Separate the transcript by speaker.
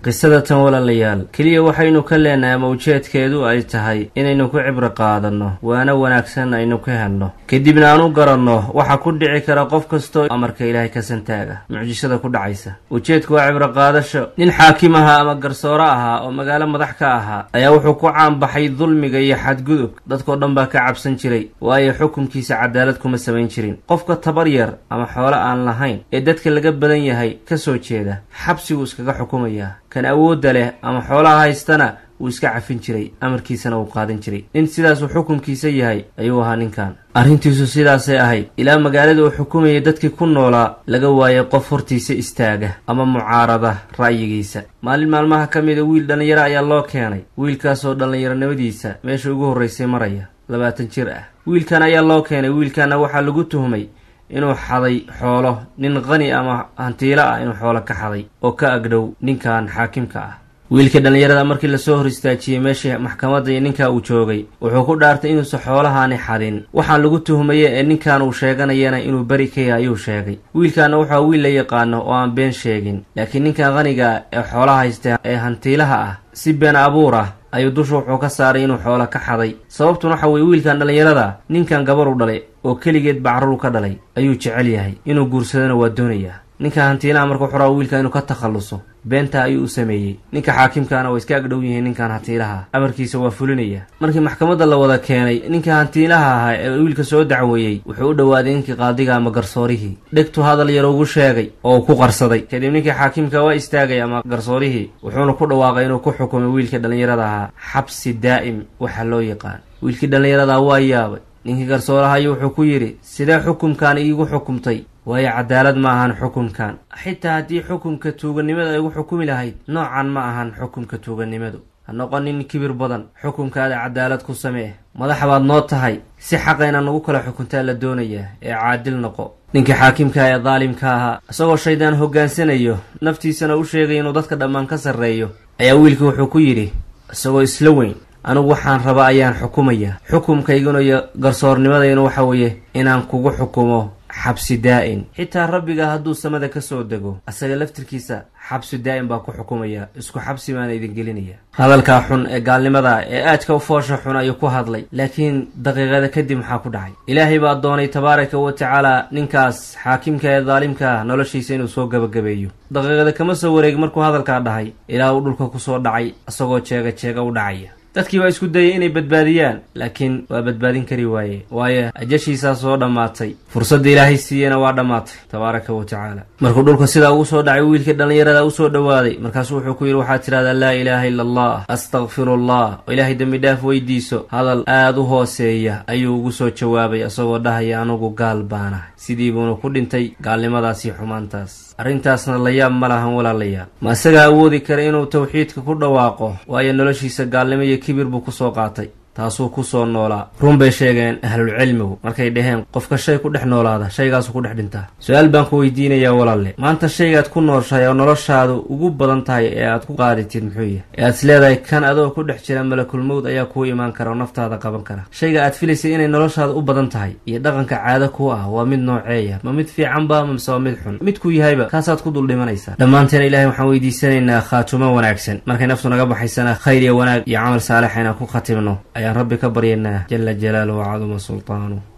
Speaker 1: qisadatan walaalayaal keliya waxaynu ka leenahay mawjeedkeedu ay tahay inaynu ku cibro qaadanno waana wanaagsan aynu ka helno kadibna aanu garanno waxa ku dhici kara qof kastoo amarka ilaahay ka santaaga mucjisada ku dhacaysa ujeedku waa cibro qaadasho nin xaakim ahaa ama garsoore ahaa oo magaalo madax ka ahaa ayaa wuxuu ku caanbaxay dulmiga iyo xadgudub dadkoo dhan baa ka cabsan jiray waayo xukunkiisa cadaalad kuma samayn jirin qofka tabar yar ama xoolo aan lahayn ee dadka laga badan yahay ka soo jeeda xabsigu iskaga xukumayaa kan awoodda leh ama xoolaha haystana wuu iska cafin jiray amarkiisana uu qaadan jiray nin sidaasuu xukunkiisa yahay ayuu ahaa ninkan arrintiisu sidaasay ahayd ilaa magaalada uu xukumayay dadkii ku noolaa laga waayay qof hortiisa istaaga ama mucaarada ra'yigiisa maalin maalmaha ka mida wiil dhallinyaro ayaa loo keenay wiilkaasoo dhallinyaronimadiisa meesha ugu horraysay maraya 20 jir ah wiilkan ayaa loo keenay wiilkana waxaa lagu tuhmay inuu xaday xoolo nin qani ama hantiilo ah inuu xoolo ka xaday oo ka agdhow ninkan xaakimka ah wiilka dhallinyarada markii lasoo hor istaajiyey meeshii maxkamadda iyo ninkaa uu joogay wuxuu ku dhaartay inuusan xoolahaani xadin waxaan lagu tuhmaye ee ninkan uu sheeganayana inuu beri ka yahay ayuu sheegay wiilkaana waxaa wiil la yaqaano oo aan been sheegin laakiin ninkan qaniga ee xoolaha haysta ee hantiilaha ah si been abuur ah ayuu dusha wuxuu ka saaray inuu xoolo ka xaday sababtuna waxa weye wiilkan dhallinyarada ninkan gabar u dhalay oo keligeed bacrur ka dhalay ayuu jecel yahay inuu guursadana waa doonayaa ninka hantiilaha marka wuxuu rabaa wiilkan inuu ka takhalluso beenta ayuu u sameeyey ninka xaakimkaana waa iska agdhow yihiin ninkan hantiilaha amarkiisa waa fulinaya markii maxkamadda la wada keenay ninka hantiilaha ahaa ee wiilka soo dacweeyey wuxuu u dhowaaday ninkii qaadiga ama garsoorihii dhegtu hadal yar ugu sheegay oo ku qarsaday kadib ninkii xaakimka waa istaagay ama garsoorihii wuxuuna ku dhawaaqay inuu ku xukumay wiilka dhallinyarada ahaa xabsi daa'im waxa loo yaqaan wiilkii dhallinyarada waa yaabay ninkii garsooraha ayuu wuxuu ku yidhi sidee xukumkan iigu xukumtay waayo cadaalad ma ahan xukunkan xitaa haddii xukunka tuuganimada ay ugu xukumi lahayd noocan ma ahan xukunka tuuganimadu ha noqonin kibir badan xukunkaada cadaalad ku samee madax baad noo tahay si xaqa inaad nagu kala xukuntaa la doonayaa ee caadil noqo ninkii xaakimka ee daalimka ahaa isagoo shaydaan hoggaansanayo naftiisana u sheegay inuu dadka dhammaan ka sarreeyo ayaa wiilkii wuxuu ku yidhi isagoo isla weyn anigu waxaan rabaa ayaan xukumayaa xukumkayguna iyo garsoornimadaynu waxa weeye inaan kugu xukumo xabsi daa'in xitaa rabbiga hadduu samada ka soo dego asaga laftirkiisa xabsi daa'in baa ku xukumaya isku xabsi baana idin gelinaya hadalkaa xun ee gaalnimada ee aadka u foosha xun ayuu ku hadlay laakiin daqiiqada kadib maxaa ku dhacay ilaahay baa doonay tabaaraka wa tacaala ninkaas xaakimka ee daalimka noloshiisa inuu soo gabagabeeyo daqiiqada kama soo wareegi markuu hadalkaa dhahay ilaa uu dhulka kusoo dhacay isagoo jeega u dhacaya dadkii waa isku dayay inay badbaadiyaan laakiin waa badbaadin kari waaye waayo ajashiisaa soo dhammaatay fursadda ilaahay siiyena waa dhammaatay tabaaraka wa tacaala markuu dhulka sidaa ugu soo dhacay wiilkii dhallinyarada u soo dhowaaday markaasuu wuxuu ku yidhi waxaad tidhahdaa laa ilaaha illa allah astakfirullah oo ilaahay dembi dhaaf weydiiso hadal aad u hooseeya ayuu ugu soo jawaabay isagoo dhahaya anugu gaal baanahay sidii buuna ku dhintay gaalnimadaas iyo xumaantaas arrintaasna la yaab ma lahan walaalayaal ma isagaa awoodi kara inuu tawxiidka ku dhawaaqo waayo noloshiisa gaalnimo iyo kibir buu ku soo qaatay taasuu ku soo noolaa run bay sheegeen ahlulcilmigu markay dhaheen qofka shay ku dhex noolaada shaygaasuu ku dhex dhintaa su-aal baan ku weydiinayaa walaalle maanta shaygaad ku nooshahay oo noloshaadu ugu badan tahay ee aad ku qaadatid muxuu yahay ee aad is leedahay kan adoo ku dhex jira malakulmowd ayaa kuu imaan kara oo naftaada qaban kara shayga aad filaysay inay noloshaada u badan tahay iyo dhaqanka caado kuu ah waa mid nooceeya ma mid fiicanba mase waa mid xun midkuu yahayba kaasaad ku dul dhimanaysaa dhammaanteen ilaahay waxaan weydiisanaynaa khaatumo wanaagsan markay naftu naga baxaysana khayr iyo wanaag iyo camal saalix inaan ku khatimno ayaan rabbi ka baryaynaa jala jalaaluhu wacaduma sultaanu